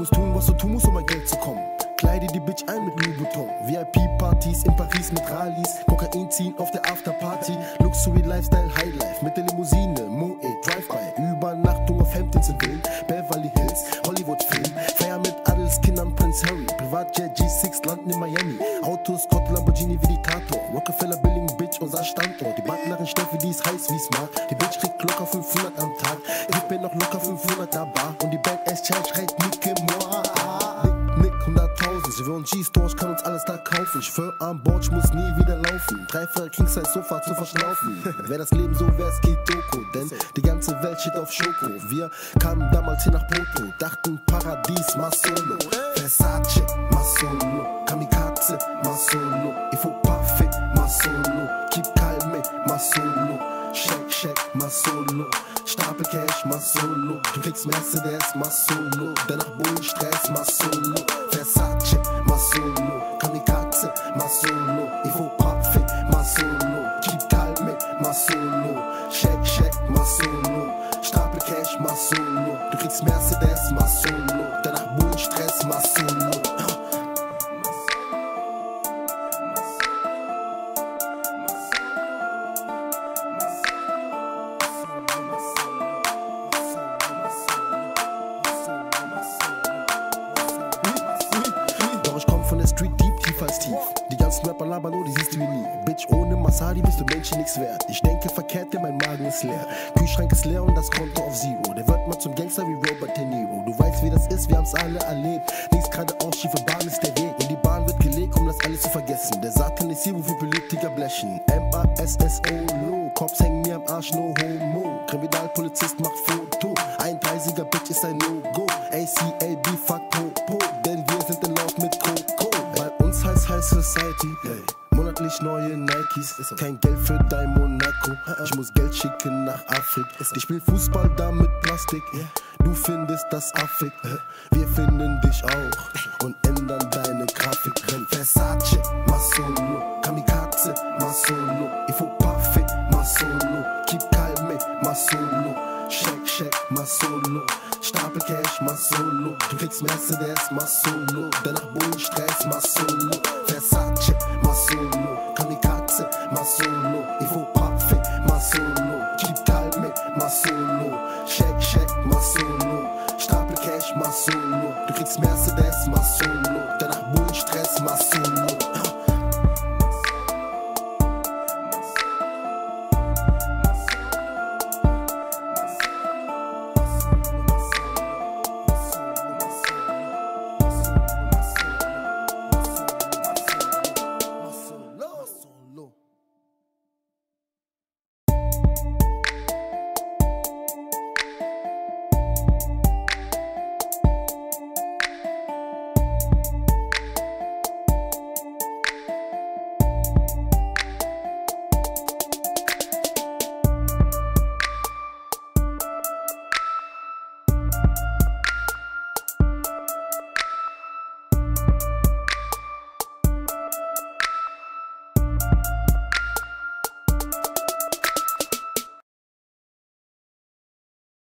muss tun, was du tun musst, um an Geld zu kommen. Kleide die Bitch ein mit Louis Vuitton. VIP-Partys in Paris mit Rallyes. Kokain ziehen auf der Afterparty. Luxury Lifestyle Highlife mit der Limousine. Moe, Drive-By. Übernachtung auf Hamptons in Villen. Beverly Hills, Hollywood-Film. Feier mit Adelskindern Prince Harry. Privatjet G6 landen in Miami. Autos, Scott, Lamborghini wie Diktator. Rockefeller Billing, Bitch, unser Standort. Die Butlerin Steffi, die ist heiß wie Smart. Die Bitch kriegt locker 500 am Tag. Ich bin noch locker 500 da bar. Und die Badass Child schreit Nicke Moa. Nick, 100.000, sie wollen G-Stores, kann uns alles da kaufen. Ich schwör an Bord, ich muss nie wieder laufen. 3 King-Size Sofa zu verschnaufen. Wär das Leben so, wär's Kitoko, denn die ganze Welt steht auf Schoko. Wir kamen damals hier nach Porto, dachten Paradies, ma solo. Versace, ma solo. Kamikaze, ma solo. Il faut pas fait, ma solo. Keep calme, ma solo. Shake, shake, ma solo. Stapel Cash, ma solo. Du kriegst Mercedes, ma solo. Danach Bullenstress, ma solo. Versace, ma solo. Kamikaze, ma solo. Il faut pas fait, ma solo. Keep calme, ma solo. Shake, shake, ma solo. Stapel Cash, ma solo. Du kriegst Mercedes, ma solo. Danach Bullenstress, ma solo. Street deep, tief als tief. Die ganzen Rapper labern, oh, die siehst du wie nie. Bitch, ohne Masadi bist du Menschen nichts wert. Ich denke verkehrt, denn mein Magen ist leer. Kühlschrank ist leer und das Konto auf Zero. Der wird mal zum Gangster wie Robert De Niro. Du weißt, wie das ist, wir haben's alle erlebt. Links geradeaus, schiefe Bahn ist der Weg. Und die Bahn wird gelegt, um das alles zu vergessen. Der Satan ist hier, wofür Politiker blechen. M-A-S-S-O-Lo. Cops hängen mir am Arsch, no homo. Kriminalpolizist macht Foto. 31er Bitch ist ein No-Go. ACAB, fuck Popo. Denn wir sind in Lauf mit Coco. Bei uns heißt High Society, monatlich neue Nikes. Kein Geld für dein Monaco. Ich muss Geld schicken nach Afrika. Ich spiel Fußball da mit Plastik. Du findest das affig. Wir finden dich auch und ändern deine Grafik. Versace, ma solo. Kamikaze, ma solo. Il faut pas fait, ma solo. Keep calme, ma solo. Shake, shake, ma solo. Stapel Cash, ma solo. Du kriegst Mercedes, ma solo. Danach Bullenstress, ma solo. Versace, ma solo. Kamikaze, ma solo. Il faut pas fait, ma solo. Keep calme, ma solo. Shake, shake, ma solo. Stapel Cash, ma solo. Du kriegst Mercedes, ma solo. Danach Bullenstress, ma solo.